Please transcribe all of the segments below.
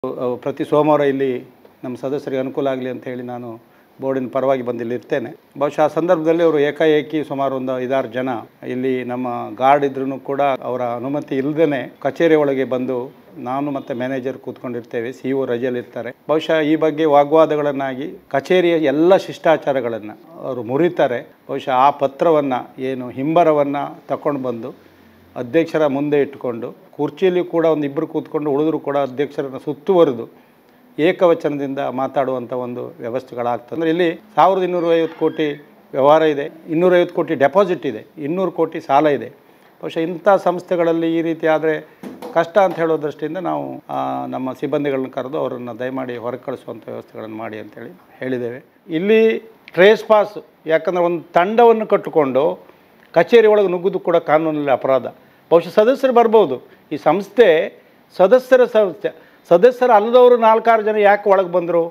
ಪ್ರತಿ ಸೋಮವಾರ ಇಲ್ಲಿ ನಮ್ಮ ಸದಸ್ಯರಿಗೆ ಅನುಕೂಲ ಆಗಲಿ ಅಂತ ಹೇಳಿ ನಾನು ಬೋರ್ಡಿನ ಪರವಾಗಿ ಬಂದು ಇಲ್ಲಿ ಇರ್ತೇನೆ. ಬಹುಶಃ ಆ ಸಂದರ್ಭದಲ್ಲಿ ಅವರು ಏಕಾಏಕಿ ಸುಮಾರು ಒಂದು 5-6 ಜನ ಇಲ್ಲಿ ನಮ್ಮ ಗಾರ್ಡ್ ಇದ್ರೂ ಕೂಡ ಅವರ ಅನುಮತಿ ಇಲ್ಲದೇ ಕಚೇರಿ ಒಳಗೆ ಬಂದು ನಾನು ಮತ್ತು ಮ್ಯಾನೇಜರ್ ಕೂತ್ಕೊಂಡಿರ್ತೇವೆ, CEO ರಜೆಯಲ್ಲಿರ್ತಾರೆ. ಬಹುಶಃ ಈ ಬಗ್ಗೆ ವಾಗ್ವಾದಗಳನ್ನಾಗಿ ಕಚೇರಿಯ ಎಲ್ಲ ಶಿಷ್ಟಾಚಾರಗಳನ್ನು ಅವರು ಮುರಿತಾರೆ. ಬಹುಶಃ ಆ ಪತ್ರವನ್ನು ಏನು ಹಿಂಬರವನ್ನು ತಗೊಂಡು ಬಂದು ಅಧ್ಯಕ್ಷರ ಮುಂದೆ ಇಟ್ಟುಕೊಂಡು ಕುರ್ಚಿಯಲ್ಲಿ ಕೂಡ ಒಂದು ಇಬ್ಬರು ಕೂತ್ಕೊಂಡು ಉಳಿದ್ರು ಕೂಡ ಅಧ್ಯಕ್ಷರನ್ನು ಸುತ್ತುವರೆದು ಏಕವಚನದಿಂದ ಮಾತಾಡುವಂಥ ಒಂದು ವ್ಯವಸ್ಥೆಗಳಾಗ್ತದೆ. ಅಂದರೆ ಇಲ್ಲಿ 1250 ಕೋಟಿ ವ್ಯವಹಾರ ಇದೆ, 250 ಕೋಟಿ ಡೆಪಾಸಿಟ್ ಇದೆ, 200 ಕೋಟಿ ಸಾಲ ಇದೆ. ಬಹುಶಃ ಇಂಥ ಸಂಸ್ಥೆಗಳಲ್ಲಿ ಈ ರೀತಿ ಆದರೆ ಕಷ್ಟ ಅಂತ ಹೇಳೋ ದೃಷ್ಟಿಯಿಂದ ನಾವು ನಮ್ಮ ಸಿಬ್ಬಂದಿಗಳನ್ನ ಕರೆದು ಅವರನ್ನು ದಯಮಾಡಿ ಹೊರಗೆ ಕಳಿಸುವಂಥ ವ್ಯವಸ್ಥೆಗಳನ್ನು ಮಾಡಿ ಅಂತೇಳಿ ಹೇಳಿದ್ದೇವೆ. ಇಲ್ಲಿ ಟ್ರೇಸ್ ಪಾಸ್, ಯಾಕಂದರೆ ಒಂದು ತಂಡವನ್ನು ಕಟ್ಟಿಕೊಂಡು ಕಚೇರಿ ಒಳಗೆ ನುಗ್ಗೋದು ಕೂಡ ಕಾನೂನಲ್ಲಿ ಅಪರಾಧ. ಬಹುಶಃ ಸದಸ್ಯರು ಬರ್ಬೋದು, ಈ ಸಂಸ್ಥೆ ಸದಸ್ಯರ ಸಂಸ್ಥೆ, ಸದಸ್ಯರು ಅಲ್ಲದವರು 4-6 ಜನ ಯಾಕೆ ಒಳಗೆ ಬಂದರು?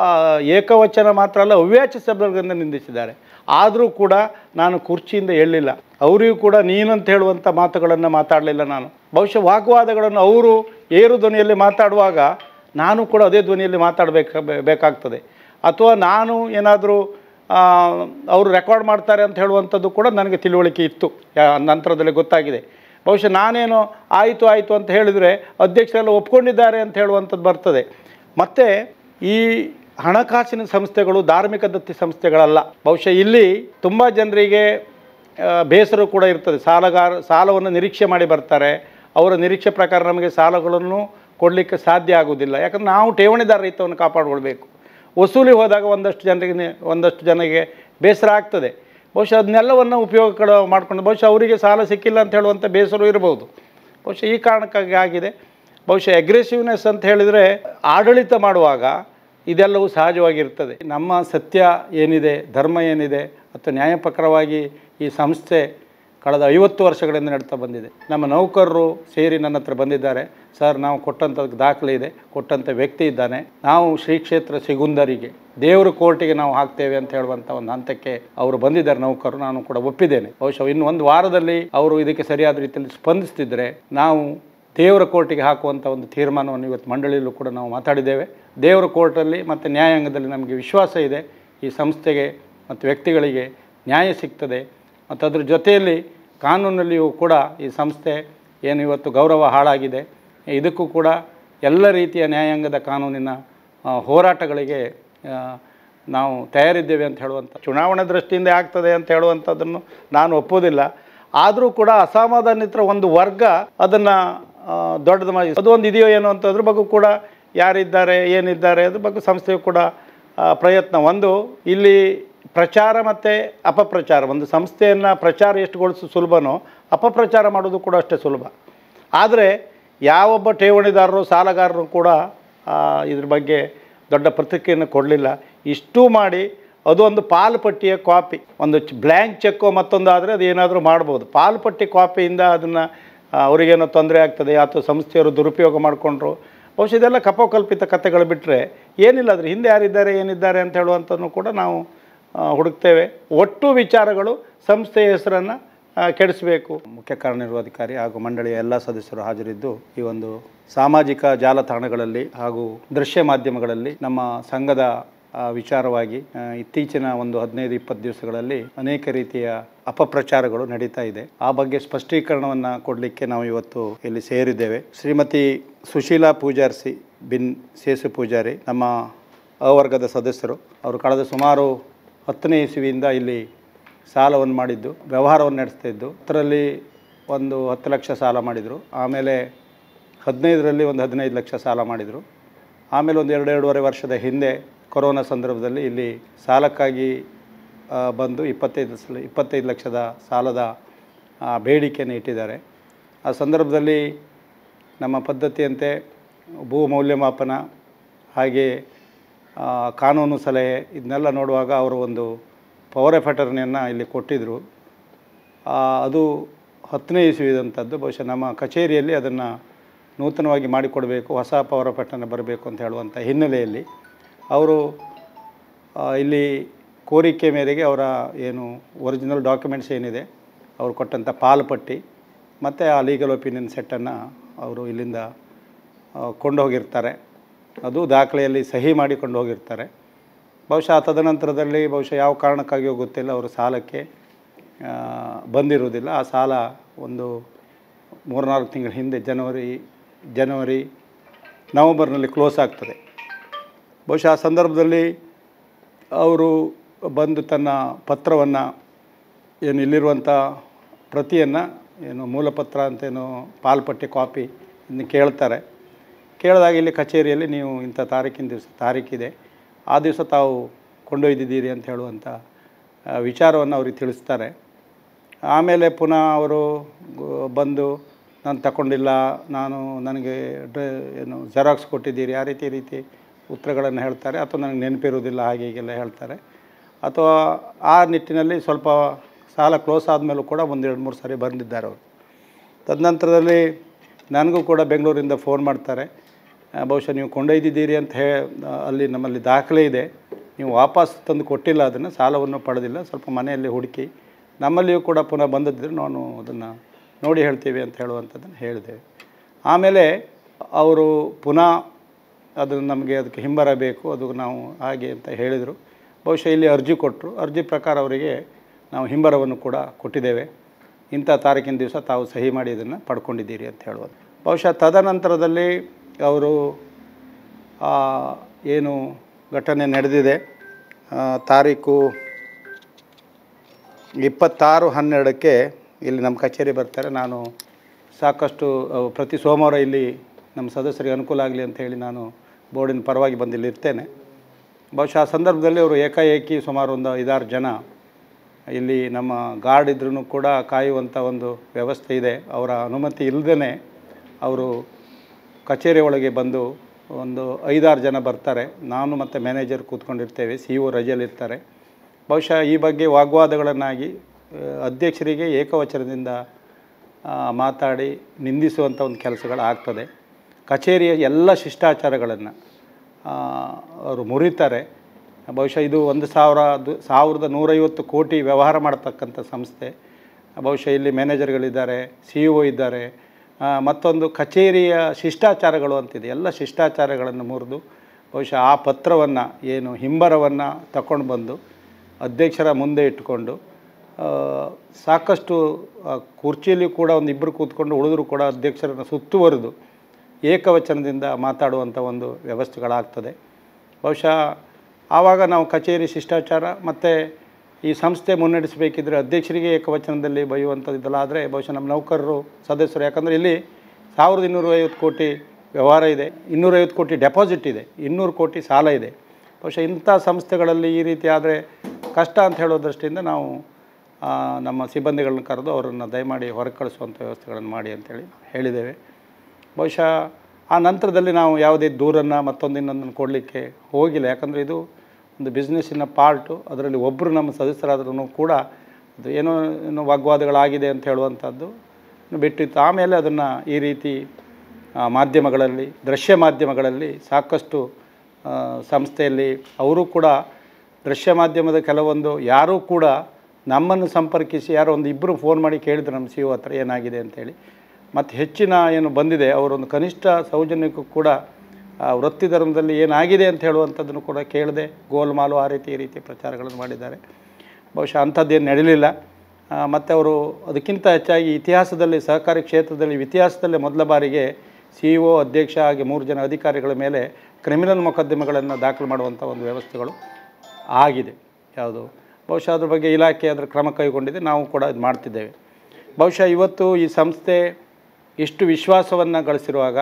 ಏಕವಚನ ಮಾತ್ರ ಅಲ್ಲ, ಅವ್ಯಾಚ್ಯ ಶಬ್ದಗಳಿಂದ ನಿಂದಿಸಿದ್ದಾರೆ. ಆದರೂ ಕೂಡ ನಾನು ಕುರ್ಚಿಯಿಂದ ಹೇಳಲಿಲ್ಲ, ಅವರಿಗೂ ಕೂಡ ನೀನಂತ ಹೇಳುವಂಥ ಮಾತುಗಳನ್ನು ಮಾತಾಡಲಿಲ್ಲ. ನಾನು ಬಹುಶಃ ವಾಗ್ವಾದಗಳನ್ನು ಅವರು ಏರು ಧ್ವನಿಯಲ್ಲಿ ಮಾತಾಡುವಾಗ ನಾನು ಕೂಡ ಅದೇ ಧ್ವನಿಯಲ್ಲಿ ಬೇಕಾಗ್ತದೆ. ಅಥವಾ ನಾನು ಏನಾದರೂ ಅವರು ರೆಕಾರ್ಡ್ ಮಾಡ್ತಾರೆ ಅಂತ ಹೇಳುವಂಥದ್ದು ಕೂಡ ನನಗೆ ತಿಳುವಳಿಕೆ ಇತ್ತು, ನಂತರದಲ್ಲಿ ಗೊತ್ತಾಗಿದೆ. ಬಹುಶಃ ನಾನೇನು ಆಯಿತು ಅಂತ ಹೇಳಿದರೆ ಅಧ್ಯಕ್ಷರೆಲ್ಲ ಒಪ್ಕೊಂಡಿದ್ದಾರೆ ಅಂತ ಹೇಳುವಂಥದ್ದು ಬರ್ತದೆ. ಮತ್ತು ಈ ಹಣಕಾಸಿನ ಸಂಸ್ಥೆಗಳು ಧಾರ್ಮಿಕ ದತ್ತಿ ಸಂಸ್ಥೆಗಳಲ್ಲ. ಬಹುಶಃ ಇಲ್ಲಿ ತುಂಬ ಜನರಿಗೆ ಬೇಸರ ಕೂಡ ಇರ್ತದೆ. ಸಾಲವನ್ನು ನಿರೀಕ್ಷೆ ಮಾಡಿ ಬರ್ತಾರೆ, ಅವರ ನಿರೀಕ್ಷೆ ಪ್ರಕಾರ ನಮಗೆ ಸಾಲಗಳನ್ನು ಕೊಡಲಿಕ್ಕೆ ಸಾಧ್ಯ ಆಗೋದಿಲ್ಲ. ಯಾಕಂದರೆ ನಾವು ಠೇವಣಿದಾರ ರೈತವನ್ನು ಕಾಪಾಡಿಕೊಳ್ಬೇಕು. ವಸೂಲಿ ಹೋದಾಗ ಒಂದಷ್ಟು ಜನರಿಗೆ ಬೇಸರ ಆಗ್ತದೆ. ಬಹುಶಃ ಅದನ್ನೆಲ್ಲವನ್ನು ಉಪಯೋಗ ಮಾಡ್ಕೊಂಡು ಬಹುಶಃ ಅವರಿಗೆ ಸಾಲ ಸಿಕ್ಕಿಲ್ಲ ಅಂತ ಹೇಳುವಂಥ ಬೇಸರ ಇರ್ಬೋದು. ಬಹುಶಃ ಈ ಕಾರಣಕ್ಕಾಗಿ ಆಗಿದೆ. ಬಹುಶಃ ಅಗ್ರೆಸಿವ್ನೆಸ್ ಅಂತ ಹೇಳಿದರೆ ಆಡಳಿತ ಮಾಡುವಾಗ ಇದೆಲ್ಲವೂ ಸಹಜವಾಗಿರ್ತದೆ. ನಮ್ಮ ಸತ್ಯ ಏನಿದೆ, ಧರ್ಮ ಏನಿದೆ ಅಥವಾ ನ್ಯಾಯಪ್ರಕಾರವಾಗಿ ಈ ಸಂಸ್ಥೆ ಕಳೆದ 50 ವರ್ಷಗಳಿಂದ ನಡ್ತಾ ಬಂದಿದೆ. ನಮ್ಮ ನೌಕರರು ಸೇರಿ ನನ್ನ ಹತ್ರ ಬಂದಿದ್ದಾರೆ, ಸರ್ ನಾವು ಕೊಟ್ಟಂಥದ್ದು ದಾಖಲೆ ಇದೆ, ಕೊಟ್ಟಂಥ ವ್ಯಕ್ತಿ ಇದ್ದಾನೆ, ನಾವು ಶ್ರೀ ಕ್ಷೇತ್ರ ಸಿಗುಂದರಿಗೆ ದೇವರ ಕೋರ್ಟಿಗೆ ನಾವು ಹಾಕ್ತೇವೆ ಅಂತ ಹೇಳುವಂಥ ಒಂದು ಹಂತಕ್ಕೆ ಅವರು ಬಂದಿದ್ದಾರೆ ನೌಕರರು. ನಾನು ಕೂಡ ಒಪ್ಪಿದ್ದೇನೆ. ಬಹುಶಃ ಇನ್ನು 1 ವಾರದಲ್ಲಿ ಅವರು ಇದಕ್ಕೆ ಸರಿಯಾದ ರೀತಿಯಲ್ಲಿ ಸ್ಪಂದಿಸ್ತಿದ್ರೆ ನಾವು ದೇವರ ಕೋರ್ಟಿಗೆ ಹಾಕುವಂಥ ಒಂದು ತೀರ್ಮಾನವನ್ನು ಇವತ್ತು ಮಂಡಳಿಯಲ್ಲೂ ಕೂಡ ನಾವು ಮಾತಾಡಿದ್ದೇವೆ. ದೇವರ ಕೋರ್ಟಲ್ಲಿ ಮತ್ತು ನ್ಯಾಯಾಂಗದಲ್ಲಿ ನಮಗೆ ವಿಶ್ವಾಸ ಇದೆ, ಈ ಸಂಸ್ಥೆಗೆ ಮತ್ತು ವ್ಯಕ್ತಿಗಳಿಗೆ ನ್ಯಾಯ ಸಿಗ್ತದೆ. ಮತ್ತು ಅದ್ರ ಜೊತೆಯಲ್ಲಿ ಕಾನೂನಲ್ಲಿಯೂ ಕೂಡ ಈ ಸಂಸ್ಥೆ ಏನು ಇವತ್ತು ಗೌರವ ಹಾಳಾಗಿದೆ, ಇದಕ್ಕೂ ಕೂಡ ಎಲ್ಲ ರೀತಿಯ ನ್ಯಾಯಾಂಗದ ಕಾನೂನಿನ ಹೋರಾಟಗಳಿಗೆ ನಾವು ತಯಾರಿದ್ದೇವೆ ಅಂತ ಹೇಳುವಂಥ, ಚುನಾವಣೆ ದೃಷ್ಟಿಯಿಂದ ಆಗ್ತದೆ ಅಂತ ಹೇಳುವಂಥದ್ದನ್ನು ನಾನು ಒಪ್ಪೋದಿಲ್ಲ. ಆದರೂ ಕೂಡ ಅಸಮಾಧಾನಿತರ ಒಂದು ವರ್ಗ ಅದನ್ನು ದೊಡ್ಡದು ಮಾಡಿ ಅದೊಂದು ಇದೆಯೋ ಏನೋ ಅಂತ ಅದ್ರ ಬಗ್ಗೆ ಕೂಡ ಯಾರಿದ್ದಾರೆ ಏನಿದ್ದಾರೆ ಅದ್ರ ಬಗ್ಗೆ ಸಂಸ್ಥೆಯು ಕೂಡ ಪ್ರಯತ್ನ. ಒಂದು ಇಲ್ಲಿ ಪ್ರಚಾರ ಮತ್ತು ಅಪಪ್ರಚಾರ, ಒಂದು ಸಂಸ್ಥೆಯನ್ನು ಪ್ರಚಾರ ಎಷ್ಟುಗೊಳಿಸೋ ಸುಲಭನೋ ಅಪಪ್ರಚಾರ ಮಾಡೋದು ಕೂಡ ಅಷ್ಟೇ ಸುಲಭ. ಆದರೆ ಯಾವೊಬ್ಬ ಠೇವಣಿದಾರರು ಸಾಲಗಾರರು ಕೂಡ ಇದ್ರ ಬಗ್ಗೆ ದೊಡ್ಡ ಪ್ರತಿಕ್ರಿಯೆಯನ್ನು ಕೊಡಲಿಲ್ಲ. ಇಷ್ಟೂ ಮಾಡಿ ಅದು ಒಂದು ಪಾಲುಪಟ್ಟಿಯ ಕಾಪಿ, ಒಂದು ಬ್ಲ್ಯಾಂಕ್ ಚೆಕ್ಕೋ ಮತ್ತೊಂದು ಆದರೆ ಅದು ಏನಾದರೂ ಮಾಡ್ಬೋದು. ಪಾಲುಪಟ್ಟಿ ಕಾಪಿಯಿಂದ ಅದನ್ನು ಅವರಿಗೇನೋ ತೊಂದರೆ ಆಗ್ತದೆ ಅಥವಾ ಸಂಸ್ಥೆಯವರು ದುರುಪಯೋಗ ಮಾಡಿಕೊಂಡ್ರು, ಬಹುಶಃ ಇದೆಲ್ಲ ಕಪೋಕಲ್ಪಿತ ಕಥೆಗಳು ಬಿಟ್ಟರೆ ಏನಿಲ್ಲ. ಅದ್ರ ಹಿಂದೆ ಯಾರಿದ್ದಾರೆ ಏನಿದ್ದಾರೆ ಅಂತ ಹೇಳುವಂಥದ್ದು ಕೂಡ ನಾವು ಹುಡುಕ್ತೇವೆ. ಒಟ್ಟು ವಿಚಾರಗಳು ಸಂಸ್ಥೆಯ ಹೆಸರನ್ನು ಕೆಡಿಸಬೇಕು. ಮುಖ್ಯ ಕಾರ್ಯನಿರ್ವಹಣಾಧಿಕಾರಿ ಹಾಗೂ ಮಂಡಳಿಯ ಎಲ್ಲ ಸದಸ್ಯರು ಹಾಜರಿದ್ದು ಈ ಒಂದು ಸಾಮಾಜಿಕ ಜಾಲತಾಣಗಳಲ್ಲಿ ಹಾಗೂ ದೃಶ್ಯ ಮಾಧ್ಯಮಗಳಲ್ಲಿ ನಮ್ಮ ಸಂಘದ ವಿಚಾರವಾಗಿ ಇತ್ತೀಚಿನ ಒಂದು 15-20 ದಿವಸಗಳಲ್ಲಿ ಅನೇಕ ರೀತಿಯ ಅಪಪ್ರಚಾರಗಳು ನಡೀತಾ ಇದೆ. ಆ ಬಗ್ಗೆ ಸ್ಪಷ್ಟೀಕರಣವನ್ನು ಕೊಡಲಿಕ್ಕೆ ನಾವು ಇವತ್ತು ಇಲ್ಲಿ ಸೇರಿದ್ದೇವೆ. ಶ್ರೀಮತಿ ಸುಶೀಲಾ ಪೂಜಾರ್ ಬಿನ್ ಸೇಸು ಪೂಜಾರಿ ನಮ್ಮ ಅವರ್ಗದ ಸದಸ್ಯರು. ಅವರು ಕಳೆದ ಸುಮಾರು 10ನೇ ಇಸವಿಯಿಂದ ಇಲ್ಲಿ ಸಾಲವನ್ನು ಮಾಡಿದ್ದು, ವ್ಯವಹಾರವನ್ನು ನಡೆಸ್ತಾ ಇದ್ದು. 10ರಲ್ಲಿ ಒಂದು 10 ಲಕ್ಷ ಸಾಲ ಮಾಡಿದರು, ಆಮೇಲೆ 15ರಲ್ಲಿ ಒಂದು 15 ಲಕ್ಷ ಸಾಲ ಮಾಡಿದರು. ಆಮೇಲೆ ಒಂದು 2-2.5 ವರ್ಷದ ಹಿಂದೆ ಕೊರೋನಾ ಸಂದರ್ಭದಲ್ಲಿ ಇಲ್ಲಿ ಸಾಲಕ್ಕಾಗಿ ಬಂದು 25 ಲಕ್ಷದ ಸಾಲದ ಬೇಡಿಕೆಯನ್ನು ಇಟ್ಟಿದ್ದಾರೆ. ಆ ಸಂದರ್ಭದಲ್ಲಿ ನಮ್ಮ ಪದ್ಧತಿಯಂತೆ ಭೂ ಮೌಲ್ಯಮಾಪನ ಹಾಗೆ ಕಾನೂನು ಸಲಹೆ ಇದನ್ನೆಲ್ಲ ನೋಡುವಾಗ ಅವರು ಒಂದು ಪವರ್ ಆಫ್ ಅಟರ್ನಿಯನ್ನು ಇಲ್ಲಿ ಕೊಟ್ಟಿದ್ದರು. ಅದು 10ನೇ ಇಸವಿದಂಥದ್ದು. ಬಹುಶಃ ನಮ್ಮ ಕಚೇರಿಯಲ್ಲಿ ಅದನ್ನು ನೂತನವಾಗಿ ಮಾಡಿಕೊಡಬೇಕು, ಹೊಸ ಪವರ್ ಆಫ್ ಅಟರ್ನಿ ಬರಬೇಕು ಅಂತ ಹೇಳುವಂಥ ಹಿನ್ನೆಲೆಯಲ್ಲಿ ಅವರು ಇಲ್ಲಿ ಕೋರಿಕೆ ಮೇರೆಗೆ ಅವರ ಏನು ಒರಿಜಿನಲ್ ಡಾಕ್ಯುಮೆಂಟ್ಸ್ ಏನಿದೆ ಅವರು ಕೊಟ್ಟಂಥ ಪಾಲುಪಟ್ಟಿ ಮತ್ತು ಆ ಲೀಗಲ್ ಒಪಿನಿಯನ್ ಸೆಟ್ಟನ್ನು ಅವರು ಇಲ್ಲಿಂದ ಕೊಂಡು ಹೋಗಿರ್ತಾರೆ. ಅದು ದಾಖಲೆಯಲ್ಲಿ ಸಹಿ ಮಾಡಿಕೊಂಡು ಹೋಗಿರ್ತಾರೆ. ಬಹುಶಃ ತದನಂತರದಲ್ಲಿ ಬಹುಶಃ ಯಾವ ಕಾರಣಕ್ಕಾಗಿಯೋ ಗೊತ್ತಿಲ್ಲ, ಅವರು ಸಾಲಕ್ಕೆ ಬಂದಿರುವುದಿಲ್ಲ. ಆ ಸಾಲ ಒಂದು 3-4 ತಿಂಗಳ ಹಿಂದೆ ಜನವರಿ ನವಂಬರ್ನಲ್ಲಿ ಕ್ಲೋಸ್ ಆಗ್ತದೆ. ಬಹುಶಃ ಆ ಸಂದರ್ಭದಲ್ಲಿ ಅವರು ಬಂದು ತನ್ನ ಪತ್ರವನ್ನು ಏನು ಇಲ್ಲಿರುವಂಥ ಪ್ರತಿಯನ್ನು ಏನು ಮೂಲಪತ್ರ ಅಂತೇನು ಪಾಲ್ಪಟ್ಟಿ ಕಾಪಿ ಇನ್ನು ಕೇಳ್ತಾರೆ. ಕೇಳಿದಾಗ ಇಲ್ಲಿ ಕಚೇರಿಯಲ್ಲಿ ನೀವು ಇಂಥ ತಾರೀಕಿದೆ, ಆ ದಿವಸ ತಾವು ಕೊಂಡೊಯ್ದಿದ್ದೀರಿ ಅಂತ ಹೇಳುವಂಥ ವಿಚಾರವನ್ನು ಅವ್ರಿಗೆ ತಿಳಿಸ್ತಾರೆ. ಆಮೇಲೆ ಪುನಃ ಅವರು ಬಂದು ನಾನು ತಗೊಂಡಿಲ್ಲ, ನನಗೆ ಏನು ಜೆರಾಕ್ಸ್ ಕೊಟ್ಟಿದ್ದೀರಿ, ಆ ರೀತಿ ಉತ್ತರಗಳನ್ನು ಹೇಳ್ತಾರೆ. ಅಥವಾ ನನಗೆ ನೆನಪಿರುವುದಿಲ್ಲ ಹಾಗೆ ಹೀಗೆಲ್ಲ ಹೇಳ್ತಾರೆ. ಅಥವಾ ಆ ನಿಟ್ಟಿನಲ್ಲಿ ಸ್ವಲ್ಪ ಸಾಲ ಕ್ಲೋಸ್ ಆದಮೇಲೂ ಕೂಡ 1-2-3 ಸಾರಿ ಬಂದಿದ್ದಾರೆ ಅವರು. ತದನಂತರದಲ್ಲಿ ನನಗೂ ಕೂಡ ಬೆಂಗಳೂರಿಂದ ಫೋನ್ ಮಾಡ್ತಾರೆ. ಬಹುಶಃ ನೀವು ಕೊಂಡೊಯ್ದಿದ್ದೀರಿ ಅಂತ ಅಲ್ಲಿ ನಮ್ಮಲ್ಲಿ ದಾಖಲೆ ಇದೆ, ನೀವು ವಾಪಸ್ ತಂದು ಕೊಟ್ಟಿಲ್ಲ, ಅದನ್ನು ಸಾಲವನ್ನು ಪಡೆದಿಲ್ಲ, ಸ್ವಲ್ಪ ಮನೆಯಲ್ಲಿ ಹುಡುಕಿ ನಮ್ಮಲ್ಲಿಯೂ ಕೂಡ ಪುನಃ ಬಂದಿದ್ದರೆ ನಾನು ಅದನ್ನು ನೋಡಿ ಹೇಳ್ತೀವಿ ಅಂತ ಹೇಳುವಂಥದ್ದನ್ನು ಹೇಳಿದೆ. ಆಮೇಲೆ ಅವರು ಪುನಃ ಅದನ್ನು ಅದಕ್ಕೆ ಹಿಂಬರ ಬೇಕು, ಅದು ನಾವು ಹಾಗೆ ಅಂತ ಹೇಳಿದರು. ಬಹುಶಃ ಇಲ್ಲಿ ಅರ್ಜಿ ಕೊಟ್ಟರು. ಅರ್ಜಿ ಪ್ರಕಾರ ಅವರಿಗೆ ನಾವು ಹಿಂಬರವನ್ನು ಕೂಡ ಕೊಟ್ಟಿದ್ದೇವೆ, ಇಂಥ ತಾರೀಕಿನ ದಿವಸ ತಾವು ಸಹಿ ಮಾಡಿ ಇದನ್ನು ಪಡ್ಕೊಂಡಿದ್ದೀರಿ ಅಂತ ಹೇಳುವುದು. ಬಹುಶಃ ತದನಂತರದಲ್ಲಿ ಅವರು ಏನು ಘಟನೆ ನಡೆದಿದೆ, ತಾರೀಕು 26/12ಕ್ಕೆ ಇಲ್ಲಿ ನಮ್ಮ ಕಚೇರಿ ಬರ್ತಾರೆ. ನಾನು ಸಾಕಷ್ಟು ಪ್ರತಿ ಸೋಮವಾರ ಇಲ್ಲಿ ನಮ್ಮ ಸದಸ್ಯರಿಗೆ ಅನುಕೂಲ ಆಗಲಿ ಅಂತ ಹೇಳಿ ನಾನು ಬೋರ್ಡಿನ ಪರವಾಗಿ ಬಂದಿಲ್ಲಿರ್ತೇನೆ. ಬಹುಶಃ ಆ ಸಂದರ್ಭದಲ್ಲಿ ಅವರು ಏಕಾಏಕಿ ಸುಮಾರು ಒಂದು 5-6 ಜನ ಇಲ್ಲಿ ನಮ್ಮ ಗಾರ್ಡ್ ಇದ್ರೂ ಕೂಡ ಕಾಯುವಂಥ ಒಂದು ವ್ಯವಸ್ಥೆ ಇದೆ, ಅವರ ಅನುಮತಿ ಇಲ್ಲದೇ ಅವರು ಕಚೇರಿ ಒಳಗೆ ಬಂದು ಒಂದು 5-6 ಜನ ಬರ್ತಾರೆ. ನಾನು ಮತ್ತು ಮ್ಯಾನೇಜರ್ ಕೂತ್ಕೊಂಡಿರ್ತೇವೆ, CEO ರಜೆಯಲ್ಲಿರ್ತಾರೆ. ಬಹುಶಃ ಈ ಬಗ್ಗೆ ವಾಗ್ವಾದಗಳನ್ನಾಗಿ ಅಧ್ಯಕ್ಷರಿಗೆ ಏಕವಚನದಿಂದ ಮಾತಾಡಿ ನಿಂದಿಸುವಂಥ ಒಂದು ಕೆಲಸಗಳಾಗ್ತದೆ. ಕಚೇರಿಯ ಎಲ್ಲ ಶಿಷ್ಟಾಚಾರಗಳನ್ನು ಅವರು ಮುರಿತಾರೆ. ಬಹುಶಃ ಇದು 1,150 ಕೋಟಿ ವ್ಯವಹಾರ ಮಾಡತಕ್ಕಂಥ ಸಂಸ್ಥೆ. ಬಹುಶಃ ಇಲ್ಲಿ ಮ್ಯಾನೇಜರ್ಗಳಿದ್ದಾರೆ, CEO ಇದ್ದಾರೆ. ಮತ್ತೊಂದು ಕಚೇರಿಯ ಶಿಷ್ಟಾಚಾರಗಳು ಅಂತಿದೆ, ಎಲ್ಲ ಶಿಷ್ಟಾಚಾರಗಳನ್ನು ಮುರಿದು ಬಹುಶಃ ಆ ಪತ್ರವನ್ನು ಏನು ಹಿಂಬರವನ್ನು ತಗೊಂಡು ಬಂದು ಅಧ್ಯಕ್ಷರ ಮುಂದೆ ಇಟ್ಟುಕೊಂಡು ಸಾಕಷ್ಟು ಕುರ್ಚಿಯಲ್ಲಿ ಕೂಡ ಒಂದು ಇಬ್ಬರು ಕೂತ್ಕೊಂಡು ಉಳಿದ್ರು ಕೂಡ ಅಧ್ಯಕ್ಷರನ್ನು ಸುತ್ತುವರೆದು ಏಕವಚನದಿಂದ ಮಾತಾಡುವಂಥ ಒಂದು ವ್ಯವಸ್ಥೆಗಳಾಗ್ತದೆ. ಬಹುಶಃ ಆವಾಗ ನಾವು ಕಚೇರಿ ಶಿಷ್ಟಾಚಾರ ಮತ್ತು ಈ ಸಂಸ್ಥೆ ಮುನ್ನಡೆಸಬೇಕಿದ್ರೆ ಅಧ್ಯಕ್ಷರಿಗೆ ಏಕವಚನದಲ್ಲಿ ಬೈಯುವಂಥದ್ದೆಲ್ಲ ಆದರೆ ಬಹುಶಃ ನಮ್ಮ ನೌಕರರು ಸದಸ್ಯರು, ಯಾಕಂದರೆ ಇಲ್ಲಿ 1250 ಕೋಟಿ ವ್ಯವಹಾರ ಇದೆ, 250 ಕೋಟಿ ಡೆಪಾಸಿಟ್ ಇದೆ, 200 ಕೋಟಿ ಸಾಲ ಇದೆ. ಬಹುಶಃ ಇಂಥ ಸಂಸ್ಥೆಗಳಲ್ಲಿ ಈ ರೀತಿ ಆದರೆ ಕಷ್ಟ ಅಂತ ಹೇಳೋ ದೃಷ್ಟಿಯಿಂದ ನಾವು ನಮ್ಮ ಸಿಬ್ಬಂದಿಗಳನ್ನ ಕರೆದು ಅವರನ್ನು ದಯಮಾಡಿ ಹೊರಗೆ ಕಳಿಸುವಂಥ ವ್ಯವಸ್ಥೆಗಳನ್ನು ಮಾಡಿ ಅಂತೇಳಿ ಹೇಳಿದ್ದೇವೆ. ಬಹುಶಃ ಆ ನಂತರದಲ್ಲಿ ನಾವು ಯಾವುದೇ ದೂರನ್ನು ಇನ್ನೊಂದನ್ನು ಕೊಡಲಿಕ್ಕೆ ಹೋಗಿಲ್ಲ, ಯಾಕಂದರೆ ಇದು ಒಂದು ಬಿಸ್ನೆಸ್ಸಿನ ಪಾರ್ಟು. ಅದರಲ್ಲಿ ಒಬ್ಬರು ನಮ್ಮ ಸದಸ್ಯರಾದ್ರೂ ಕೂಡ ಅದು ಏನೋ ವಾಗ್ವಾದಗಳಾಗಿದೆ ಅಂತ ಹೇಳುವಂಥದ್ದು ಬಿಟ್ಟಿತ್ತು. ಆಮೇಲೆ ಅದನ್ನು ಈ ರೀತಿ ಮಾಧ್ಯಮಗಳಲ್ಲಿ, ದೃಶ್ಯ ಮಾಧ್ಯಮಗಳಲ್ಲಿ ಸಾಕಷ್ಟು ಸಂಸ್ಥೆಯಲ್ಲಿ ಅವರು ಕೂಡ ದೃಶ್ಯ ಮಾಧ್ಯಮದ ಕೆಲವೊಂದು ಯಾರೂ ಕೂಡ ನಮ್ಮನ್ನು ಸಂಪರ್ಕಿಸಿ ಯಾರೋ ಒಂದು ಇಬ್ಬರು ಫೋನ್ ಮಾಡಿ ಕೇಳಿದ್ರು ನಮ್ಮ CEO ಹತ್ರ ಏನಾಗಿದೆ ಅಂಥೇಳಿ. ಮತ್ತು ಹೆಚ್ಚಿನ ಏನು ಬಂದಿದೆ ಅವರೊಂದು ಕನಿಷ್ಠ ಸೌಜನ್ಯಕ್ಕೂ ಕೂಡ ವೃತ್ತಿ ಧರ್ಮದಲ್ಲಿ ಏನಾಗಿದೆ ಅಂತ ಹೇಳುವಂಥದ್ದನ್ನು ಕೂಡ ಕೇಳದೆ ಗೋಲ್ಮಾಲು ಈ ರೀತಿ ಪ್ರಚಾರಗಳನ್ನು ಮಾಡಿದ್ದಾರೆ. ಬಹುಶಃ ಅಂಥದ್ದೇನು ನಡೆಯಲಿಲ್ಲ. ಮತ್ತು ಅವರು ಅದಕ್ಕಿಂತ ಹೆಚ್ಚಾಗಿ ಇತಿಹಾಸದಲ್ಲಿ, ಸಹಕಾರಿ ಕ್ಷೇತ್ರದಲ್ಲಿ ಇತಿಹಾಸದಲ್ಲೇ ಮೊದಲ ಬಾರಿಗೆ CEO, ಅಧ್ಯಕ್ಷ ಹಾಗೆ 3 ಜನ ಅಧಿಕಾರಿಗಳ ಮೇಲೆ ಕ್ರಿಮಿನಲ್ ಮೊಕದ್ದಮೆಗಳನ್ನು ದಾಖಲು ಮಾಡುವಂಥ ಒಂದು ವ್ಯವಸ್ಥೆಗಳು ಆಗಿದೆ. ಯಾವುದು ಬಹುಶಃ ಅದ್ರ ಬಗ್ಗೆ ಇಲಾಖೆ ಅದರ ಕ್ರಮ ಕೈಗೊಂಡಿದೆ, ನಾವು ಕೂಡ ಇದು ಮಾಡ್ತಿದ್ದೇವೆ. ಬಹುಶಃ ಇವತ್ತು ಈ ಸಂಸ್ಥೆ ಇಷ್ಟು ವಿಶ್ವಾಸವನ್ನು ಗಳಿಸಿರುವಾಗ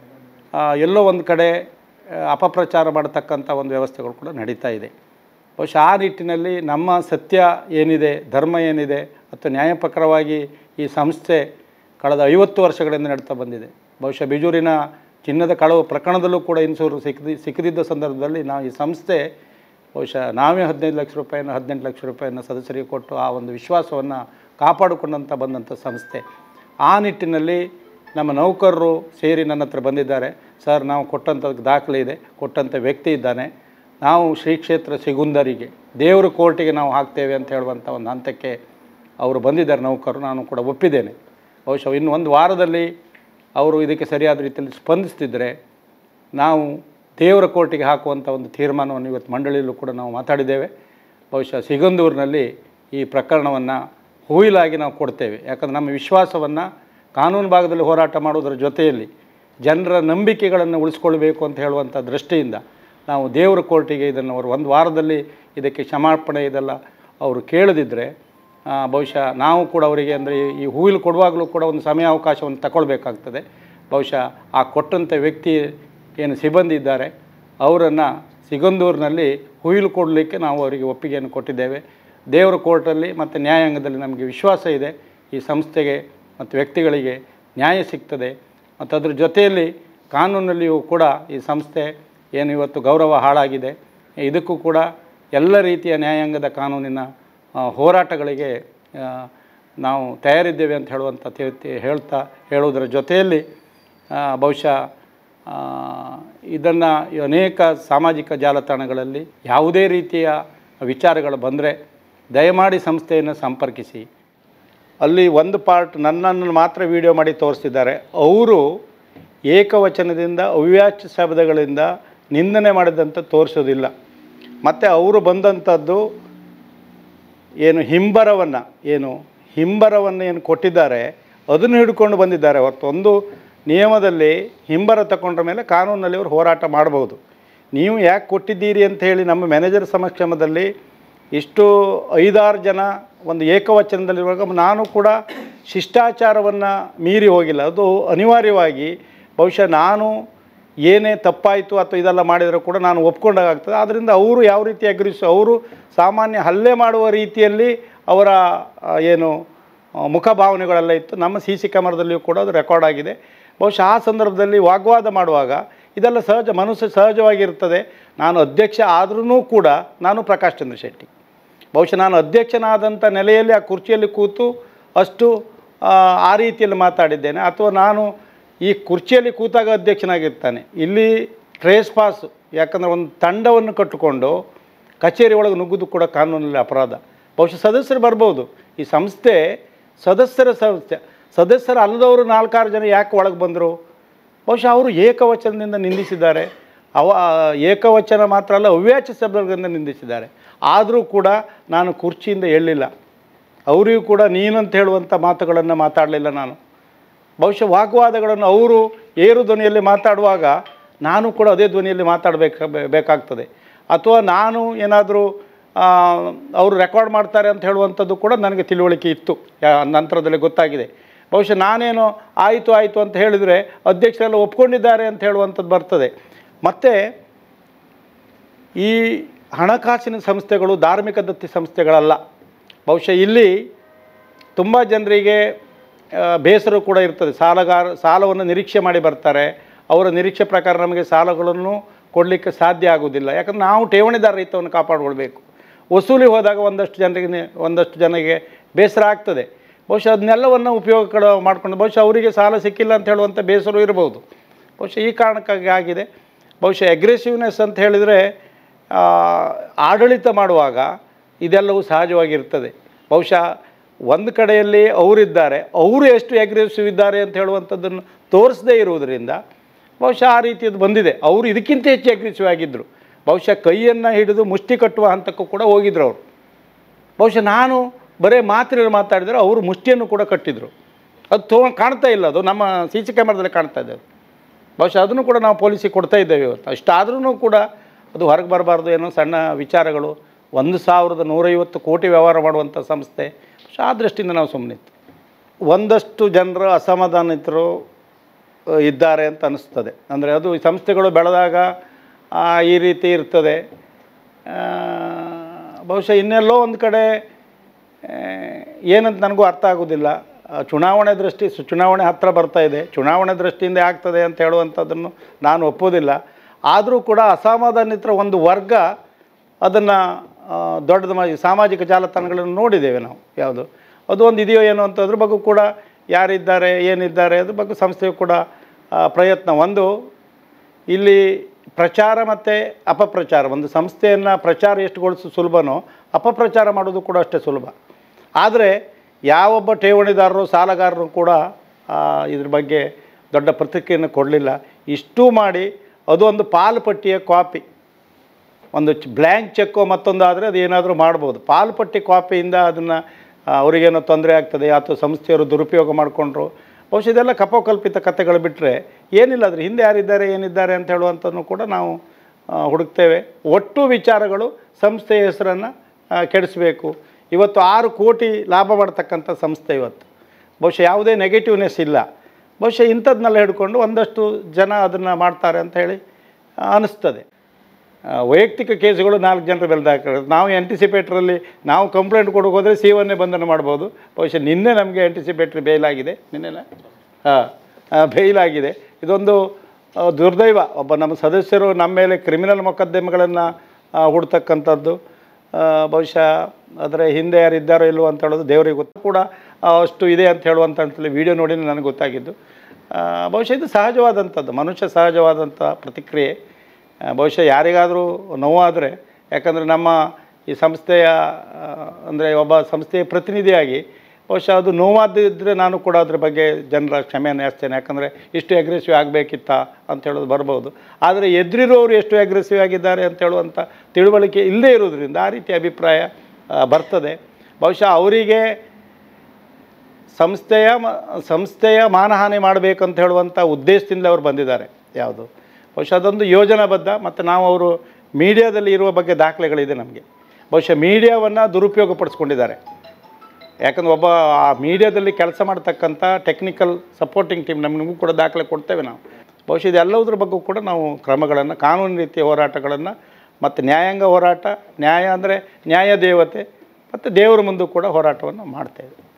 ಎಲ್ಲೋ ಒಂದು ಕಡೆ ಅಪಪ್ರಚಾರ ಮಾಡತಕ್ಕಂಥ ಒಂದು ವ್ಯವಸ್ಥೆಗಳು ಕೂಡ ನಡೀತಾ ಇದೆ. ಬಹುಶಃ ಆ ನಿಟ್ಟಿನಲ್ಲಿ ನಮ್ಮ ಸತ್ಯ ಏನಿದೆ, ಧರ್ಮ ಏನಿದೆ, ಅಥವಾ ನ್ಯಾಯಪ್ರಕಾರವಾಗಿ ಈ ಸಂಸ್ಥೆ ಕಳೆದ 50 ವರ್ಷಗಳಿಂದ ನಡೀತಾ ಬಂದಿದೆ. ಬಹುಶಃ ಬಿಜೂರಿನ ಚಿನ್ನದ ಕಳವು ಪ್ರಕರಣದಲ್ಲೂ ಕೂಡ ಇನ್ಸೂರು ಸಿಕ್ಕದಿದ್ದ ಸಂದರ್ಭದಲ್ಲಿ ನಾವು ಈ ಸಂಸ್ಥೆ ಬಹುಶಃ ನಾವೇ 15 ಲಕ್ಷ ರೂಪಾಯಿನ 18 ಲಕ್ಷ ರೂಪಾಯಿನ ಸದಸ್ಯರಿಗೆ ಕೊಟ್ಟು ಆ ಒಂದು ವಿಶ್ವಾಸವನ್ನು ಕಾಪಾಡಿಕೊಂಡಂಥ ಬಂದಂಥ ಸಂಸ್ಥೆ. ಆ ನಿಟ್ಟಿನಲ್ಲಿ ನಮ್ಮ ನೌಕರರು ಸೇರಿ ನನ್ನ ಹತ್ರ ಬಂದಿದ್ದಾರೆ. ಸರ್, ನಾವು ಕೊಟ್ಟಂಥದ್ದು ದಾಖಲೆ ಇದೆ, ಕೊಟ್ಟಂಥ ವ್ಯಕ್ತಿ ಇದ್ದಾನೆ, ನಾವು ಶ್ರೀ ಕ್ಷೇತ್ರ ಸಿಗುಂದರಿಗೆ ದೇವರ ಕೋರ್ಟಿಗೆ ನಾವು ಹಾಕ್ತೇವೆ ಅಂತ ಹೇಳುವಂಥ ಒಂದು ಹಂತಕ್ಕೆ ಅವರು ಬಂದಿದ್ದಾರೆ ನೌಕರರು. ನಾನು ಕೂಡ ಒಪ್ಪಿದ್ದೇನೆ. ಬಹುಶಃ ಇನ್ನು 1 ವಾರದಲ್ಲಿ ಅವರು ಇದಕ್ಕೆ ಸರಿಯಾದ ರೀತಿಯಲ್ಲಿ ಸ್ಪಂದಿಸ್ತಿದ್ದರೆ ನಾವು ದೇವರ ಕೋರ್ಟಿಗೆ ಹಾಕುವಂಥ ಒಂದು ತೀರ್ಮಾನವನ್ನು ಇವತ್ತು ಮಂಡಳಿಯಲ್ಲೂ ಕೂಡ ನಾವು ಮಾತಾಡಿದ್ದೇವೆ. ಬಹುಶಃ ಸಿಗಂದೂರಿನಲ್ಲಿ ಈ ಪ್ರಕರಣವನ್ನು ಹುಯಿಲಾಗಿ ನಾವು ಕೊಡ್ತೇವೆ. ಯಾಕಂದರೆ ನಮ್ಮ ವಿಶ್ವಾಸವನ್ನು ಕಾನೂನು ಭಾಗದಲ್ಲಿ ಹೋರಾಟ ಮಾಡೋದರ ಜೊತೆಯಲ್ಲಿ ಜನರ ನಂಬಿಕೆಗಳನ್ನು ಉಳಿಸ್ಕೊಳ್ಬೇಕು ಅಂತ ಹೇಳುವಂಥ ದೃಷ್ಟಿಯಿಂದ ನಾವು ದೇವರ ಕೋರ್ಟಿಗೆ ಇದನ್ನು ಅವರು ಒಂದು ವಾರದಲ್ಲಿ ಇದಕ್ಕೆ ಕ್ಷಮಾಪಣೆ ಇದೆಲ್ಲ ಅವರು ಕೇಳದಿದ್ದರೆ ಬಹುಶಃ ನಾವು ಕೂಡ ಅವರಿಗೆ ಅಂದರೆ ಈ ಹೂವಿಲು ಕೊಡುವಾಗಲೂ ಕೂಡ ಒಂದು ಸಮಯಾವಕಾಶವನ್ನು ತಗೊಳ್ಬೇಕಾಗ್ತದೆ. ಬಹುಶಃ ಆ ಕೊಟ್ಟಂಥ ವ್ಯಕ್ತಿ ಏನು ಸಿಬ್ಬಂದಿ ಇದ್ದಾರೆ ಅವರನ್ನು ಸಿಗಂದೂರಿನಲ್ಲಿ ಹೂವಿಲು ಕೊಡಲಿಕ್ಕೆ ನಾವು ಅವರಿಗೆ ಒಪ್ಪಿಗೆಯನ್ನು ಕೊಟ್ಟಿದ್ದೇವೆ. ದೇವರ ಕೋರ್ಟಲ್ಲಿ ಮತ್ತು ನ್ಯಾಯಾಂಗದಲ್ಲಿ ನಮಗೆ ವಿಶ್ವಾಸ ಇದೆ ಈ ಸಂಸ್ಥೆಗೆ ಮತ್ತು ವ್ಯಕ್ತಿಗಳಿಗೆ ನ್ಯಾಯ ಸಿಗ್ತದೆ. ಮತ್ತು ಅದ್ರ ಜೊತೆಯಲ್ಲಿ ಕಾನೂನಲ್ಲಿಯೂ ಕೂಡ ಈ ಸಂಸ್ಥೆ ಏನು ಇವತ್ತು ಗೌರವ ಹಾಳಾಗಿದೆ, ಇದಕ್ಕೂ ಕೂಡ ಎಲ್ಲ ರೀತಿಯ ನ್ಯಾಯಾಂಗದ ಕಾನೂನಿನ ಹೋರಾಟಗಳಿಗೆ ನಾವು ತಯಾರಿದ್ದೇವೆ ಅಂತ ಹೇಳುವುದರ ಜೊತೆಯಲ್ಲಿ ಬಹುಶಃ ಇದನ್ನು ಅನೇಕ ಸಾಮಾಜಿಕ ಜಾಲತಾಣಗಳಲ್ಲಿ ಯಾವುದೇ ರೀತಿಯ ವಿಚಾರಗಳು ಬಂದರೆ ದಯಮಾಡಿ ಸಂಸ್ಥೆಯನ್ನು ಸಂಪರ್ಕಿಸಿ. ಅಲ್ಲಿ ಒಂದು ಪಾರ್ಟ್ ನನ್ನನ್ನು ಮಾತ್ರ ವಿಡಿಯೋ ಮಾಡಿ ತೋರಿಸ್ತಿದ್ದಾರೆ. ಅವರು ಏಕವಚನದಿಂದ ಅವ್ಯಾಚ್ಯ ಶಬ್ದಗಳಿಂದ ನಿಂದನೆ ಮಾಡಿದಂಥ ತೋರಿಸೋದಿಲ್ಲ. ಮತ್ತು ಅವರು ಬಂದಂಥದ್ದು ಏನು ಹಿಂಬರವನ್ನು ಏನು ಕೊಟ್ಟಿದ್ದಾರೆ ಅದನ್ನು ಹಿಡ್ಕೊಂಡು ಬಂದಿದ್ದಾರೆ. ಹೊರತು ಒಂದು ನಿಯಮದಲ್ಲಿ ಹಿಂಬರ ತಗೊಂಡ್ರ ಮೇಲೆ ಕಾನೂನಲ್ಲಿ ಅವರು ಹೋರಾಟ ಮಾಡ್ಬೋದು. ನೀವು ಯಾಕೆ ಕೊಟ್ಟಿದ್ದೀರಿ ಅಂತ ಹೇಳಿ ನಮ್ಮ ಮ್ಯಾನೇಜರ್ ಸಮಕ್ಷಮದಲ್ಲಿ ಇಷ್ಟು 5-6 ಜನ ಒಂದು ಏಕವಚನದಲ್ಲಿರುವಾಗ ನಾನು ಕೂಡ ಶಿಷ್ಟಾಚಾರವನ್ನು ಮೀರಿ ಹೋಗಿಲ್ಲ. ಅದು ಅನಿವಾರ್ಯವಾಗಿ ಬಹುಶಃ ನಾನು ಏನೇ ತಪ್ಪಾಯಿತು ಅಥವಾ ಇದೆಲ್ಲ ಮಾಡಿದರೂ ಕೂಡ ನಾನು ಒಪ್ಕೊಂಡಾಗ್ತದೆ. ಆದ್ದರಿಂದ ಅವರು ಯಾವ ರೀತಿ ಅವರು ಸಾಮಾನ್ಯ ಹಲ್ಲೆ ಮಾಡುವ ರೀತಿಯಲ್ಲಿ ಅವರ ಏನು ಮುಖಭಾವನೆಗಳೆಲ್ಲ ಇತ್ತು. ನಮ್ಮ CC ಕ್ಯಾಮರಾದಲ್ಲಿಯೂ ಕೂಡ ಅದು ರೆಕಾರ್ಡ್ ಆಗಿದೆ. ಬಹುಶಃ ಆ ಸಂದರ್ಭದಲ್ಲಿ ವಾಗ್ವಾದ ಮಾಡುವಾಗ ಇದೆಲ್ಲ ಮನುಷ್ಯ ಸಹಜವಾಗಿರ್ತದೆ. ನಾನು ಅಧ್ಯಕ್ಷ ಆದ್ರೂ ಕೂಡ ನಾನು ಪ್ರಕಾಶ್ ಚಂದ್ರ ಶೆಟ್ಟಿ, ಬಹುಶಃ ನಾನು ಅಧ್ಯಕ್ಷನಾದಂಥ ನೆಲೆಯಲ್ಲಿ ಆ ಕುರ್ಚಿಯಲ್ಲಿ ಕೂತು ಅಷ್ಟು ಆ ರೀತಿಯಲ್ಲಿ ಮಾತಾಡಿದ್ದೇನೆ. ಅಥವಾ ನಾನು ಈ ಕುರ್ಚಿಯಲ್ಲಿ ಕೂತಾಗ ಅಧ್ಯಕ್ಷನಾಗಿರ್ತಾನೆ. ಇಲ್ಲಿ ಟ್ರೇಸ್ ಪಾಸ್, ಯಾಕಂದರೆ ಒಂದು ತಂಡವನ್ನು ಕಟ್ಟಿಕೊಂಡು ಕಚೇರಿ ಒಳಗೆ ನುಗ್ಗೋದು ಕೂಡ ಕಾನೂನಲ್ಲಿ ಅಪರಾಧ. ಬಹುಶಃ ಸದಸ್ಯರು ಬರ್ಬೋದು. ಈ ಸಂಸ್ಥೆ ಸದಸ್ಯರು ಅಲ್ಲದವರು 4-6 ಜನ ಯಾಕೆ ಒಳಗೆ ಬಂದರು? ಬಹುಶಃ ಅವರು ಏಕವಚನದಿಂದ ನಿಂದಿಸಿದ್ದಾರೆ. ಏಕವಚನ ಮಾತ್ರ ಅಲ್ಲ, ಅವ್ಯಾಚ್ಯ ಶಬ್ದಗಳಿಂದ ನಿಂದಿಸಿದ್ದಾರೆ. ಆದರೂ ಕೂಡ ನಾನು ಕುರ್ಚಿಯಿಂದ ಎಳ್ಳಿಲ್ಲ. ಅವರಿಗೂ ಕೂಡ ನೀನಂತ ಹೇಳುವಂಥ ಮಾತುಗಳನ್ನು ಮಾತಾಡಲಿಲ್ಲ ನಾನು. ಬಹುಶಃ ವಾಗ್ವಾದಗಳನ್ನು ಅವರು ಏರು ಧ್ವನಿಯಲ್ಲಿ ಮಾತಾಡುವಾಗ ನಾನು ಕೂಡ ಅದೇ ಧ್ವನಿಯಲ್ಲಿ ಬೇಕಾಗ್ತದೆ. ಅಥವಾ ನಾನು ಏನಾದರೂ ಅವರು ರೆಕಾರ್ಡ್ ಮಾಡ್ತಾರೆ ಅಂತ ಹೇಳುವಂಥದ್ದು ಕೂಡ ನನಗೆ ತಿಳುವಳಿಕೆ ಇತ್ತು, ನಂತರದಲ್ಲಿ ಗೊತ್ತಾಗಿದೆ. ಬಹುಶಃ ನಾನೇನೋ ಆಯಿತು ಅಂತ ಹೇಳಿದರೆ ಅಧ್ಯಕ್ಷರೆಲ್ಲ ಒಪ್ಕೊಂಡಿದ್ದಾರೆ ಅಂತ ಹೇಳುವಂಥದ್ದು ಬರ್ತದೆ. ಮತ್ತು ಈ ಹಣಕಾಸಿನ ಸಂಸ್ಥೆಗಳು ಧಾರ್ಮಿಕ ದತ್ತಿ ಸಂಸ್ಥೆಗಳಲ್ಲ. ಬಹುಶಃ ಇಲ್ಲಿ ತುಂಬ ಜನರಿಗೆ ಬೇಸರ ಕೂಡ ಇರ್ತದೆ. ಸಾಲವನ್ನು ನಿರೀಕ್ಷೆ ಮಾಡಿ ಬರ್ತಾರೆ. ಅವರ ನಿರೀಕ್ಷೆ ಪ್ರಕಾರ ನಮಗೆ ಸಾಲಗಳನ್ನು ಕೊಡಲಿಕ್ಕೆ ಸಾಧ್ಯ ಆಗೋದಿಲ್ಲ. ಯಾಕಂದರೆ ನಾವು ಠೇವಣಿದಾರ ಹಿತವನ್ನು ಕಾಪಾಡಿಕೊಳ್ಬೇಕು. ವಸೂಲಿ ಹೋದಾಗ ಒಂದಷ್ಟು ಜನರಿಗೆ ಬೇಸರ ಆಗ್ತದೆ. ಬಹುಶಃ ಅದನ್ನೆಲ್ಲವನ್ನು ಉಪಯೋಗ ಮಾಡ್ಕೊಂಡು ಬಹುಶಃ ಅವರಿಗೆ ಸಾಲ ಸಿಕ್ಕಿಲ್ಲ ಅಂತ ಹೇಳುವಂಥ ಬೇಸರ ಇರ್ಬೋದು. ಬಹುಶಃ ಈ ಕಾರಣಕ್ಕಾಗಿ ಆಗಿದೆ. ಬಹುಶಃ ಅಗ್ರೆಸಿವ್ನೆಸ್ ಅಂತ ಹೇಳಿದರೆ ಆಡಳಿತ ಮಾಡುವಾಗ ಇದೆಲ್ಲವೂ ಸಹಜವಾಗಿರ್ತದೆ. ಬಹುಶಃ ಒಂದು ಕಡೆಯಲ್ಲಿ ಅವರಿದ್ದಾರೆ, ಅವರು ಎಷ್ಟು ಅಗ್ರೆಸಿವ್ ಇದ್ದಾರೆ ಅಂತ ಹೇಳುವಂಥದ್ದನ್ನು ತೋರಿಸದೇ ಇರುವುದರಿಂದ ಬಹುಶಃ ಆ ರೀತಿಯದು ಬಂದಿದೆ. ಅವರು ಇದಕ್ಕಿಂತ ಹೆಚ್ಚು ಅಗ್ರೆಸಿವ್ ಆಗಿದ್ದರು. ಬಹುಶಃ ಕೈಯನ್ನು ಹಿಡಿದು ಮುಷ್ಟಿ ಕಟ್ಟುವ ಹಂತಕ್ಕೂ ಕೂಡ ಹೋಗಿದ್ರು ಅವರು. ಬಹುಶಃ ನಾನು ಬರೀ ಮಾತಿನಲ್ಲಿ ಮಾತಾಡಿದರೆ ಅವರು ಮುಷ್ಟಿಯನ್ನು ಕೂಡ ಕಟ್ಟಿದರು. ಅದು ಕಾಣ್ತಾ ಇಲ್ಲ, ಅದು ನಮ್ಮ CC ಕ್ಯಾಮರಾದಲ್ಲಿ ಕಾಣ್ತಾ ಇದೆ. ಬಹುಶಃ ಅದನ್ನು ಕೂಡ ನಾವು ಪೊಲೀಸಿಗೆ ಕೊಡ್ತಾ ಇದ್ದೇವೆ ಇವತ್ತು. ಅಷ್ಟಾದ್ರೂ ಕೂಡ ಅದು ಹೊರಗೆ ಬರಬಾರ್ದು. ಏನೋ ಸಣ್ಣ ವಿಚಾರಗಳು, 1150 ಕೋಟಿ ವ್ಯವಹಾರ ಮಾಡುವಂಥ ಸಂಸ್ಥೆ. ಆ ದೃಷ್ಟಿಯಿಂದ ನಾವು ಸುಮ್ಮನಿತ್ತು. ಒಂದಷ್ಟು ಜನರು ಅಸಮಾಧಾನಿತರು ಇದ್ದಾರೆ ಅಂತ ಅನ್ನಿಸ್ತದೆ. ಅಂದರೆ ಅದು ಈ ಸಂಸ್ಥೆಗಳು ಬೆಳೆದಾಗ ಈ ರೀತಿ ಇರ್ತದೆ. ಬಹುಶಃ ಇನ್ನೆಲ್ಲೋ ಒಂದು ಕಡೆ ಏನಂತ ನನಗೂ ಅರ್ಥ ಆಗೋದಿಲ್ಲ. ಚುನಾವಣೆ ಹತ್ತಿರ ಬರ್ತಾ ಇದೆ, ಚುನಾವಣೆ ದೃಷ್ಟಿಯಿಂದ ಆಗ್ತದೆ ಅಂತ ಹೇಳುವಂಥದ್ದನ್ನು ನಾನು ಒಪ್ಪೋದಿಲ್ಲ. ಆದರೂ ಕೂಡ ಅಸಮಾಧಾನಿತರ ಒಂದು ವರ್ಗ ಅದನ್ನು ದೊಡ್ಡದು ಮಾಡಿ ಸಾಮಾಜಿಕ ಜಾಲತಾಣಗಳನ್ನು ನೋಡಿದ್ದೇವೆ ನಾವು. ಯಾವುದು ಅದು ಒಂದು ಇದೆಯೋ ಏನೋ ಅಂತ ಅದ್ರ ಬಗ್ಗೆ ಕೂಡ ಯಾರಿದ್ದಾರೆ ಏನಿದ್ದಾರೆ ಅದ್ರ ಬಗ್ಗೆ ಸಂಸ್ಥೆಯು ಕೂಡ ಪ್ರಯತ್ನ. ಒಂದು ಇಲ್ಲಿ ಪ್ರಚಾರ ಮತ್ತು ಅಪಪ್ರಚಾರ, ಒಂದು ಸಂಸ್ಥೆಯನ್ನು ಪ್ರಚಾರ ಎಷ್ಟುಗೊಳಿಸೋ ಸುಲಭನೋ ಅಪಪ್ರಚಾರ ಮಾಡೋದು ಕೂಡ ಅಷ್ಟೇ ಸುಲಭ. ಆದರೆ ಯಾವೊಬ್ಬ ಠೇವಣಿದಾರರು ಸಾಲಗಾರರು ಕೂಡ ಇದ್ರ ಬಗ್ಗೆ ದೊಡ್ಡ ಪ್ರತಿಕ್ರಿಯೆಯನ್ನು ಕೊಡಲಿಲ್ಲ. ಇಷ್ಟೂ ಮಾಡಿ ಅದು ಒಂದು ಪಾಲುಪಟ್ಟಿಯ ಕಾಪಿ. ಒಂದು ಬ್ಲ್ಯಾಂಕ್ ಚೆಕ್ಕೋ ಮತ್ತೊಂದು ಆದರೆ ಅದು ಏನಾದರೂ ಮಾಡ್ಬೋದು. ಪಾಲುಪಟ್ಟಿ ಕಾಪಿಯಿಂದ ಅದನ್ನು ಅವರಿಗೇನೋ ತೊಂದರೆ ಆಗ್ತದೆ ಅಥವಾ ಸಂಸ್ಥೆಯವರು ದುರುಪಯೋಗ ಮಾಡಿಕೊಂಡ್ರು, ಬಹುಶಃ ಇದೆಲ್ಲ ಕಪೋಕಲ್ಪಿತ ಕಥೆಗಳು ಬಿಟ್ಟರೆ ಏನಿಲ್ಲ. ಅದ್ರ ಹಿಂದೆ ಯಾರಿದ್ದಾರೆ ಏನಿದ್ದಾರೆ ಅಂತ ಹೇಳುವಂಥದ್ದು ಕೂಡ ನಾವು ಹುಡುಕ್ತೇವೆ. ಒಟ್ಟು ವಿಚಾರಗಳು ಸಂಸ್ಥೆಯ ಹೆಸರನ್ನು ಕೆಡಿಸಬೇಕು. ಇವತ್ತು 6 ಕೋಟಿ ಲಾಭ ಮಾಡ್ತಕ್ಕಂಥ ಸಂಸ್ಥೆ ಇವತ್ತು. ಬಹುಶಃ ಯಾವುದೇ ನೆಗೆಟಿವ್ನೆಸ್ ಇಲ್ಲ. ಬಹುಶಃ ಇಂಥದ್ದನ್ನೆಲ್ಲ ಹಿಡ್ಕೊಂಡು ಒಂದಷ್ಟು ಜನ ಅದನ್ನು ಮಾಡ್ತಾರೆ ಅಂತ ಹೇಳಿ ಅನ್ನಿಸ್ತದೆ. ವೈಯಕ್ತಿಕ ಕೇಸುಗಳು 4 ಜನರು ಬೆಳೆದಾಕ ನಾವು ಆ್ಯಂಟಿಸಿಪೇಟ್ರಲ್ಲಿ ನಾವು ಕಂಪ್ಲೇಂಟ್ ಕೊಡೋಕೆ ಹೋದರೆ C1 ಬಂಧನ ಮಾಡ್ಬೋದು. ಬಹುಶಃ ನಿನ್ನೆ ನಮಗೆ ಆ್ಯಂಟಿಸಿಪೇಟ್ರಿ ಬೇಯ್ಲಾಗಿದೆ. ನಿನ್ನೆನ ಬೇಯ್ಲಾಗಿದೆ. ಇದೊಂದು ದುರ್ದೈವ. ಒಬ್ಬ ನಮ್ಮ ಸದಸ್ಯರು ನಮ್ಮ ಮೇಲೆ ಕ್ರಿಮಿನಲ್ ಮೊಕದ್ದಮೆಗಳನ್ನು ಹೂಡ್ತಕ್ಕಂಥದ್ದು. ಬಹುಶಃ ಅದರ ಹಿಂದೆ ಯಾರಿದ್ದಾರೋ ಇಲ್ಲವೋ ಅಂತ ಹೇಳೋದು ದೇವರಿಗೆ ಗೊತ್ತು. ಕೂಡ ಅಷ್ಟು ಇದೆ ಅಂತ ಹೇಳುವಂಥ ವಿಡಿಯೋ ನೋಡಿ ನನಗೆ ಗೊತ್ತಾಗಿದ್ದು. ಬಹುಶಃ ಇದು ಸಹಜವಾದಂಥದ್ದು, ಮನುಷ್ಯ ಸಹಜವಾದಂಥ ಪ್ರತಿಕ್ರಿಯೆ. ಬಹುಶಃ ಯಾರಿಗಾದರೂ ನೋವಾದರೆ, ಯಾಕಂದರೆ ನಮ್ಮ ಈ ಸಂಸ್ಥೆಯ ಅಂದರೆ ಒಬ್ಬ ಸಂಸ್ಥೆಯ ಪ್ರತಿನಿಧಿಯಾಗಿ ಬಹುಶಃ ಅದು ನೋವಾದಿದ್ದರೆ ನಾನು ಕೂಡ ಅದ್ರ ಬಗ್ಗೆ ಜನರ ಕ್ಷಮೆಯನ್ನು ಯಾಚ್ತೇನೆ. ಯಾಕಂದರೆ ಇಷ್ಟು ಅಗ್ರೆಸಿವ್ ಆಗಬೇಕಿತ್ತಾ ಅಂತ ಹೇಳೋದು ಬರ್ಬೋದು. ಆದರೆ ಎದುರಿರೋರು ಎಷ್ಟು ಅಗ್ರೆಸಿವ್ ಆಗಿದ್ದಾರೆ ಅಂತ ಹೇಳುವಂಥ ತಿಳುವಳಿಕೆ ಇಲ್ಲದೇ ಇರೋದ್ರಿಂದ ಆ ರೀತಿ ಅಭಿಪ್ರಾಯ ಬರ್ತದೆ. ಬಹುಶಃ ಅವರಿಗೆ ಸಂಸ್ಥೆಯ ಮಾನಹಾನಿ ಮಾಡಬೇಕಂತ ಹೇಳುವಂಥ ಉದ್ದೇಶದಿಂದ ಅವರು ಬಂದಿದ್ದಾರೆ. ಯಾವುದು ಬಹುಶಃ ಅದೊಂದು ಯೋಜನಾಬದ್ಧ. ಮತ್ತು ನಾವು ಅವರು ಮೀಡಿಯಾದಲ್ಲಿ ಇರುವ ಬಗ್ಗೆ ದಾಖಲೆಗಳಿದೆ ನಮಗೆ. ಬಹುಶಃ ಮೀಡಿಯಾವನ್ನು ದುರುಪಯೋಗಪಡಿಸ್ಕೊಂಡಿದ್ದಾರೆ. ಯಾಕಂದರೆ ಒಬ್ಬ ಆ ಮೀಡಿಯಾದಲ್ಲಿ ಕೆಲಸ ಮಾಡ್ತಕ್ಕಂಥ ಟೆಕ್ನಿಕಲ್ ಸಪೋರ್ಟಿಂಗ್ ಟೀಮ್ ನಮಗೂ ಕೂಡ ದಾಖಲೆ ಕೊಡ್ತೇವೆ ನಾವು. ಬಹುಶಃ ಇದೆಲ್ಲದರ ಬಗ್ಗೆ ಕೂಡ ನಾವು ಕ್ರಮಗಳನ್ನು, ಕಾನೂನು ರೀತಿಯ ಹೋರಾಟಗಳನ್ನು ಮತ್ತು ನ್ಯಾಯಾಂಗ ಹೋರಾಟ, ನ್ಯಾಯ ಅಂದರೆ ನ್ಯಾಯ ದೇವತೆ ಮತ್ತು ದೇವರ ಮುಂದೆ ಕೂಡ ಹೋರಾಟವನ್ನು ಮಾಡ್ತೇವೆ.